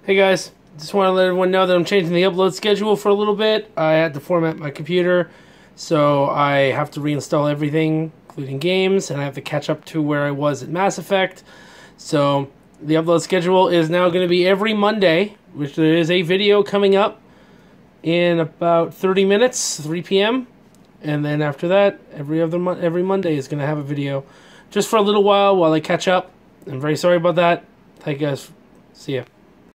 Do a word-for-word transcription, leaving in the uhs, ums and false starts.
Hey guys, just want to let everyone know that I'm changing the upload schedule for a little bit. I had to format my computer, so I have to reinstall everything, including games, and I have to catch up to where I was at Mass Effect. So the upload schedule is now going to be every Monday, which there is a video coming up in about thirty minutes, three p m And then after that, every other mo every Monday is going to have a video, just for a little while while I catch up. I'm very sorry about that. Thank you guys. See ya.